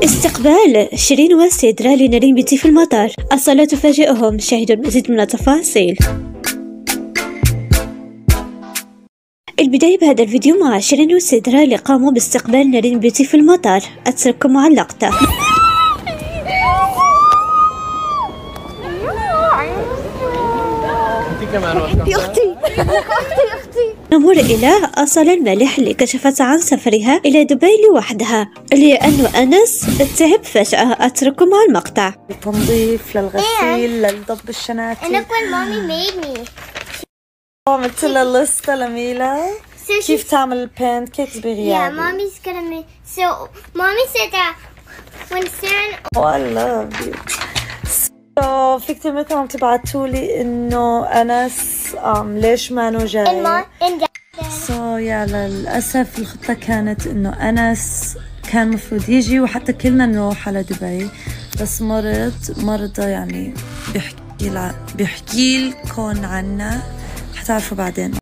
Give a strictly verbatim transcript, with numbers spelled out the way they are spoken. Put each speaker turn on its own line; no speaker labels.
استقبال شيرين وسدرة لنرين بيوتي في المطار. الصلاة تفاجئهم. شاهدوا المزيد من التفاصيل. البداية بهذا الفيديو مع شيرين وسدرة اللي قاموا باستقبال نرين بيوتي في المطار. أترككم مع اللقطة.
انتي اختي اختي اختي.
نمر إلى أصل الملح اللي كشفت عن سفرها إلى دبي لوحدها لأنه أنس تعب فجأة. أترككم مع المقطع.
التنظيف للغسيل للضب الشناتي.
And look what mommy made me.
عملت لها لسته لميلة
So
كيف تعمل البان كيكس
Yeah,
بغيابي.
mommy's gonna make. So mommy said that when Sarah.
Oh, I love you. So في كتير منكم عم تبعتولي إنه أنس um, ليش ما نو جاي.
And mom and dad.
So يا للأسف الخطة كانت إنه أنس كان مفروض يجي وحتى كلنا نروح على دبي، بس مرض مرضى يعني بيحكي بيحكي لكم عنه حتعرفوا بعدين.